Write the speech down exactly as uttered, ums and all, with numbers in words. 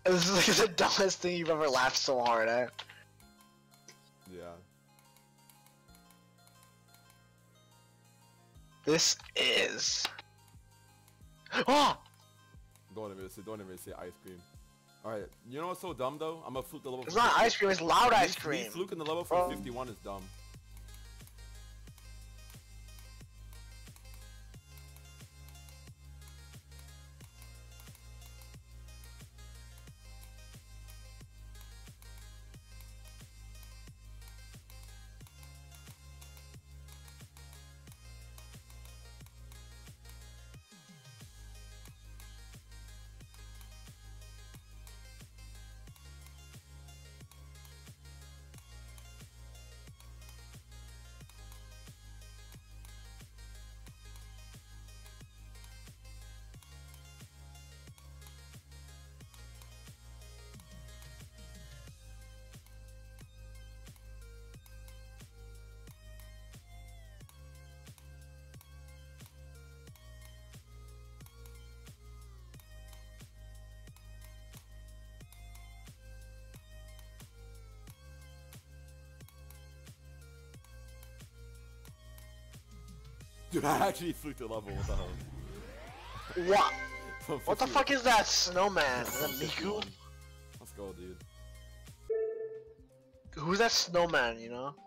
This is like the dumbest thing you've ever laughed so hard at. Yeah. This is. Oh! Don't even say, don't even say ice cream. Alright, you know what's so dumb though? I'm gonna fluke the level. It's not ice cream, it's loud ice cream. Me fluking the level from Bro. fifty-one is dumb. Dude, I actually fluked the level, what the hell? What? What the fuck is that snowman? Is that Miku? Let's go, dude. Who's that snowman, you know?